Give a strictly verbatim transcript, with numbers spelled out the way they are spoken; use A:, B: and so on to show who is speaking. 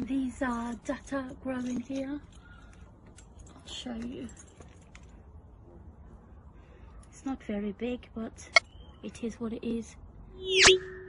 A: These are data growing here. I'll show you. It's not very big, but it is what it is.